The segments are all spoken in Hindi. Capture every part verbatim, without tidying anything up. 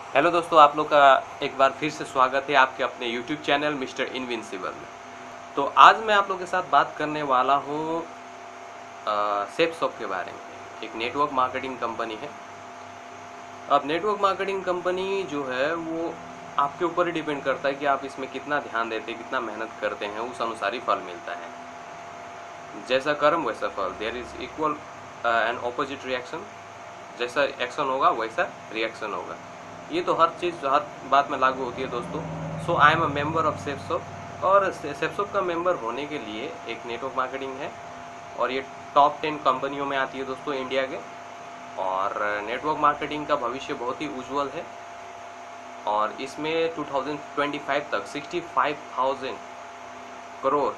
हेलो दोस्तों, आप लोग का एक बार फिर से स्वागत है आपके अपने यूट्यूब चैनल मिस्टर इनविंसिबल में। तो आज मैं आप लोग के साथ बात करने वाला हूँ सेफ शॉप के बारे में। एक नेटवर्क मार्केटिंग कंपनी है। अब नेटवर्क मार्केटिंग कंपनी जो है वो आपके ऊपर ही डिपेंड करता है कि आप इसमें कितना ध्यान देते हैं, कितना मेहनत करते हैं, उस अनुसार ही फल मिलता है। जैसा कर्म वैसा फल, there is equal and opposite reaction. जैसा एक्शन होगा वैसा रिएक्शन होगा। ये तो हर चीज़ हर बात में लागू होती है दोस्तों। So I am a member of Safeshop, और सेफशॉप का मेंबर होने के लिए एक नेटवर्क मार्केटिंग है, और ये टॉप टेन कंपनियों में आती है दोस्तों इंडिया के। और नेटवर्क मार्केटिंग का भविष्य बहुत ही उज्जवल है, और इसमें टू थाउजेंड ट्वेंटी फाइव तक सिक्सटी फाइव थाउजेंड करोड़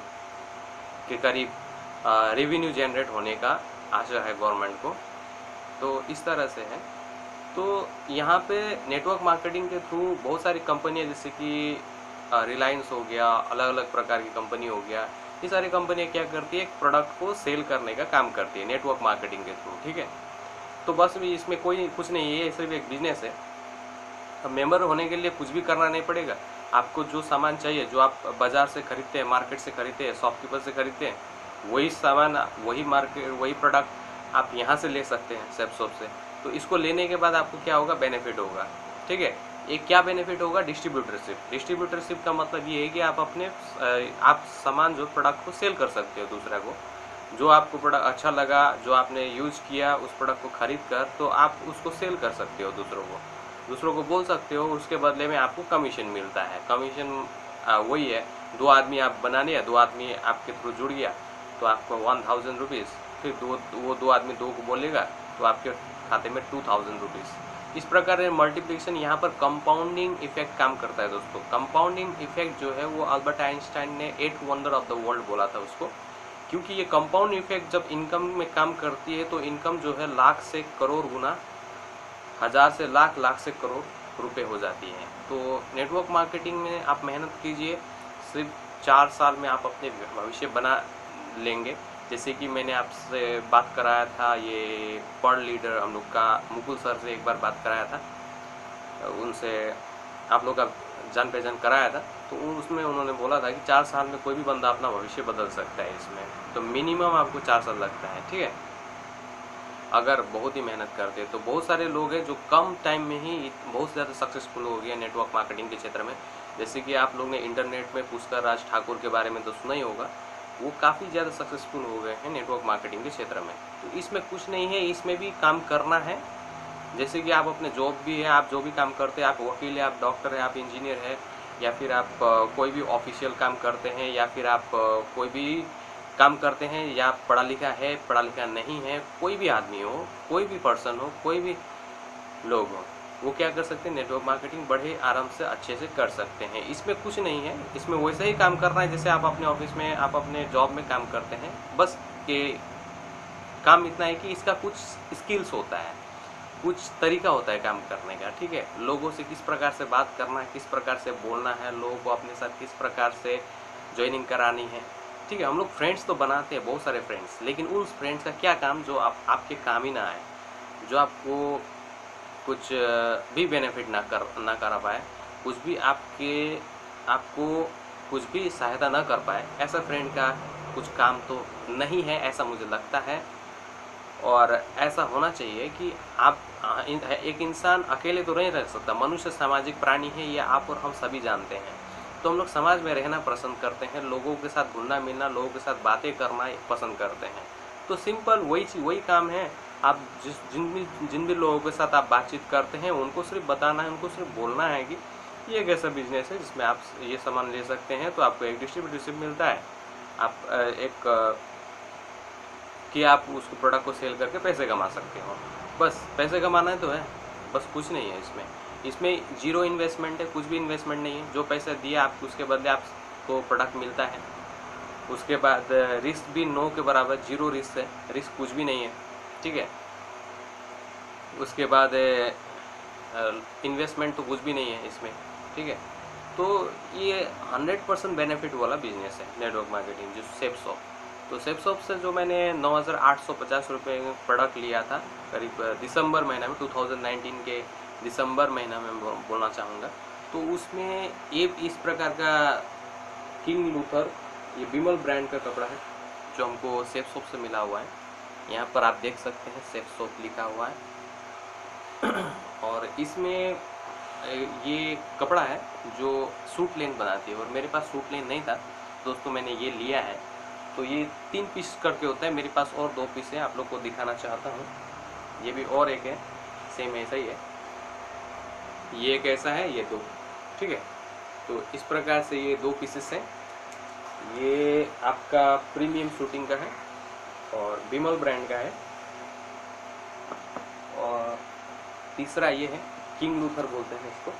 के करीब रेवेन्यू जनरेट होने का आशा है गवर्नमेंट को। तो इस तरह से है। तो यहाँ पे नेटवर्क मार्केटिंग के थ्रू बहुत सारी कंपनियाँ, जैसे कि रिलायंस हो गया, अलग अलग प्रकार की कंपनी हो गया, ये सारी कंपनियाँ क्या करती है, एक प्रोडक्ट को सेल करने का काम करती है नेटवर्क मार्केटिंग के थ्रू। ठीक है, तो बस भी इसमें कोई कुछ नहीं है, ये सिर्फ एक बिजनेस है। अब मेंबर होने के लिए कुछ भी करना नहीं पड़ेगा। आपको जो सामान चाहिए, जो आप बाज़ार से खरीदते हैं, मार्केट से खरीदते हैं, शॉपकीपर से खरीदते हैं, वही सामान, वही मार्केट, वही प्रोडक्ट आप यहाँ से ले सकते हैं सेफ शॉप से। तो इसको लेने के बाद आपको क्या होगा, बेनिफिट होगा। ठीक है, एक क्या बेनिफिट होगा, डिस्ट्रीब्यूटरशिप। डिस्ट्रीब्यूटरशिप का मतलब ये है कि आप अपने आप सामान, जो प्रोडक्ट को सेल कर सकते हो दूसरे को। जो आपको प्रोडक्ट अच्छा लगा, जो आपने यूज़ किया, उस प्रोडक्ट को खरीद कर, तो आप उसको सेल कर सकते हो दूसरों को। दूसरों को बोल सकते हो, उसके बदले में आपको कमीशन मिलता है। कमीशन वही है, दो आदमी आप बना लिया, दो आदमी आपके थ्रू जुड़ गया तो आपको वन थाउजेंड रुपीज़, फिर दो वो दो आदमी दो को बोलेगा तो आपके खाते में टू थाउजेंड रुपीज़। इस प्रकार मल्टीप्लिकेशन, यहाँ पर कंपाउंडिंग इफेक्ट काम करता है दोस्तों। कंपाउंडिंग इफेक्ट जो है वो अल्बर्ट आइंस्टाइन ने eight wonder of the world बोला था उसको, क्योंकि ये कंपाउंड इफेक्ट जब इनकम में काम करती है तो इनकम जो है लाख से करोड़ गुना, हज़ार से लाख, लाख से करोड़ रुपए हो जाती है। तो नेटवर्क मार्केटिंग में आप मेहनत कीजिए, सिर्फ चार साल में आप अपने भविष्य बना लेंगे। जैसे कि मैंने आपसे बात कराया था, ये पर्ल लीडर हम लोग का मुकुल सर से एक बार बात कराया था, उनसे आप लोग का जान पहचान कराया था। तो उसमें उन्होंने बोला था कि चार साल में कोई भी बंदा अपना भविष्य बदल सकता है इसमें। तो मिनिमम आपको चार साल लगता है। ठीक है, अगर बहुत ही मेहनत करते हैं। तो बहुत सारे लोग हैं जो कम टाइम में ही बहुत ज़्यादा सक्सेसफुल हो गया नेटवर्क मार्केटिंग के क्षेत्र में। जैसे कि आप लोग ने इंटरनेट में पुष्कर राज ठाकुर के बारे में तो सुना ही होगा, वो काफ़ी ज़्यादा सक्सेसफुल हो गए हैं नेटवर्क मार्केटिंग के क्षेत्र में। तो इसमें कुछ नहीं है, इसमें भी काम करना है। जैसे कि आप अपने जॉब भी है, आप जो भी काम करते हैं, आप वकील है, आप डॉक्टर है, आप इंजीनियर है, या फिर आप कोई भी ऑफिशियल काम करते हैं, या फिर आप कोई भी काम करते हैं, या पढ़ा लिखा है, पढ़ा लिखा नहीं है, कोई भी आदमी हो, कोई भी पर्सन हो, कोई भी लोग हो, वो क्या कर सकते हैं, नेटवर्क मार्केटिंग बड़े आराम से अच्छे से कर सकते हैं। इसमें कुछ नहीं है, इसमें वैसे ही काम करना है जैसे आप अपने ऑफिस में, आप अपने जॉब में काम करते हैं। बस के काम इतना है कि इसका कुछ स्किल्स होता है, कुछ तरीका होता है काम करने का। ठीक है, लोगों से किस प्रकार से बात करना है, किस प्रकार से बोलना है, लोगों को अपने साथ किस प्रकार से ज्वाइनिंग करानी है। ठीक है, हम लोग फ्रेंड्स तो बनाते हैं, बहुत सारे फ्रेंड्स, लेकिन उन फ्रेंड्स का क्या काम जो आप आपके काम ही ना आए, जो आपको कुछ भी बेनिफिट ना कर ना करा पाए, कुछ भी आपके आपको कुछ भी सहायता ना कर पाए, ऐसा फ्रेंड का कुछ काम तो नहीं है, ऐसा मुझे लगता है। और ऐसा होना चाहिए कि आप एक इंसान अकेले तो नहीं रह सकता, मनुष्य सामाजिक प्राणी है, ये आप और हम सभी जानते हैं। तो हम लोग समाज में रहना पसंद करते हैं, लोगों के साथ घुलना मिलना, लोगों के साथ बातें करना पसंद करते हैं। तो सिंपल वही चीज़, वही काम है। आप जिस जिन भी जिन भी लोगों के साथ आप बातचीत करते हैं, उनको सिर्फ बताना है, उनको सिर्फ बोलना है कि ये एक ऐसा बिजनेस है जिसमें आप ये सामान ले सकते हैं, तो आपको एक डिस्ट्रीब्यूटरशिप मिलता है। आप एक कि आप उसको प्रोडक्ट को सेल करके पैसे कमा सकते हो। बस पैसे कमाना है तो है, बस कुछ नहीं है इसमें। इसमें जीरो इन्वेस्टमेंट है, कुछ भी इन्वेस्टमेंट नहीं है। जो पैसा दिया आपको, उसके बदले आपको प्रोडक्ट मिलता है। उसके बाद रिस्क भी नो के बराबर, जीरो रिस्क है, रिस्क कुछ भी नहीं है। ठीक है, उसके बाद इन्वेस्टमेंट तो कुछ भी नहीं है इसमें। ठीक है, तो ये हंड्रेड परसेंट बेनिफिट वाला बिजनेस है नेटवर्क मार्केटिंग, जो सेफ शॉप। तो सेफ शॉप से जो मैंने नौ हज़ार आठ सौ पचास रुपये प्रोडक्ट लिया था करीब दिसंबर महीने में टू थाउजेंड नाइनटीन के दिसंबर महीना में बोलना चाहूँगा। तो उसमें ये इस प्रकार का किंग लूथर, ये विमल ब्रांड का कपड़ा है जो हमको सेफ शॉप से मिला हुआ है। यहाँ पर आप देख सकते हैं सेफ शॉप लिखा हुआ है। और इसमें ये कपड़ा है जो सूट लेंथ बनाती है, और मेरे पास सूट लेंथ नहीं था दोस्तों, मैंने ये लिया है। तो ये तीन पीस करके होता है, मेरे पास और दो पीस है, आप लोग को दिखाना चाहता हूँ। ये भी और एक है, सेम ऐसा ही है, ये एक ऐसा है, ये दो, ठीक है। तो इस प्रकार से ये दो पीसेस हैं। ये आपका प्रीमियम शूटिंग का है और विमल ब्रांड का है। और तीसरा ये है, किंग लूथर बोलते हैं इसको,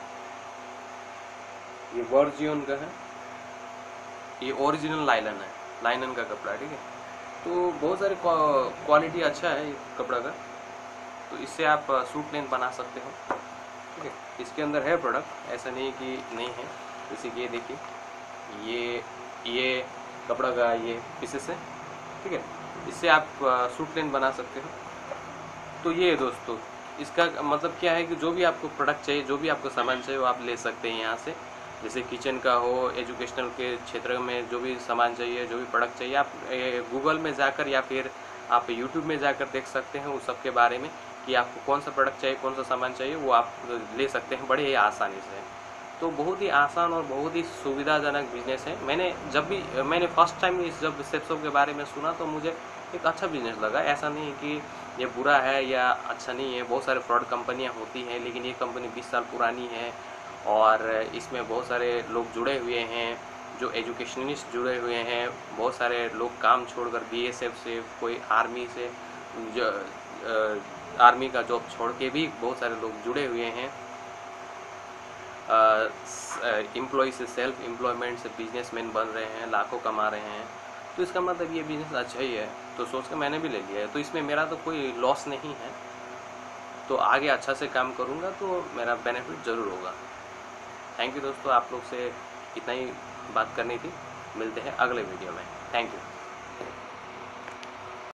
ये वर्जियन का है, ये ओरिजिनल लाइलन है, लाइलन का कपड़ा है, ठीक है। तो बहुत सारे क्वालिटी अच्छा है ये कपड़ा का, तो इससे आप सूट लेंथ बना सकते हो, ठीक है। इसके अंदर है प्रोडक्ट, ऐसा नहीं कि नहीं है। जैसे कि ये देखिए, ये ये कपड़ा का ये पीसेस है, ठीक है। इससे आप सूट लेंथ बना सकते हो। तो ये दोस्तों, इसका मतलब क्या है कि जो भी आपको प्रोडक्ट चाहिए, जो भी आपको सामान चाहिए वो आप ले सकते हैं यहाँ से। जैसे किचन का हो, एजुकेशनल के क्षेत्र में जो भी सामान चाहिए, जो भी प्रोडक्ट चाहिए, आप गूगल में जाकर या फिर आप यूट्यूब में जाकर देख सकते हैं उस सब के बारे में कि आपको कौन सा प्रोडक्ट चाहिए, कौन सा सामान चाहिए, वो आप ले सकते हैं बड़े ही आसानी से। तो बहुत ही आसान और बहुत ही सुविधाजनक बिजनेस है। मैंने जब भी मैंने फर्स्ट टाइम इस जब सेफ शॉप के बारे में सुना तो मुझे एक अच्छा बिजनेस लगा। ऐसा नहीं है कि ये बुरा है या अच्छा नहीं है, बहुत सारे फ्रॉड कंपनियां होती हैं, लेकिन ये कंपनी बीस साल पुरानी है और इसमें बहुत सारे लोग जुड़े हुए हैं, जो एजुकेशनिस्ट जुड़े हुए हैं। बहुत सारे लोग काम छोड़कर बीएसएफ से, कोई आर्मी से, जो आ, आर्मी का जॉब छोड़ के भी बहुत सारे लोग जुड़े हुए हैं। एम्प्लॉय से सेल्फ एम्प्लॉयमेंट से बिजनेसमैन बन रहे हैं, लाखों कमा रहे हैं। तो इसका मतलब ये बिज़नेस अच्छा ही है, तो सोच कर मैंने भी ले लिया है। तो इसमें मेरा तो कोई लॉस नहीं है, तो आगे अच्छा से काम करूँगा तो मेरा बेनिफिट ज़रूर होगा। थैंक यू दोस्तों, आप लोग से इतना ही बात करनी थी। मिलते हैं अगले वीडियो में। Thank you.